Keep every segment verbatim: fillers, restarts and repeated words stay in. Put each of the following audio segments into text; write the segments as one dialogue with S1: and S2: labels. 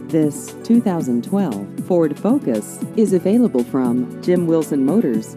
S1: This two thousand twelve Ford Focus is available from Jim Wilson Motors.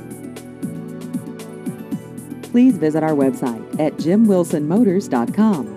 S1: Please visit our website at jim wilson motors dot com.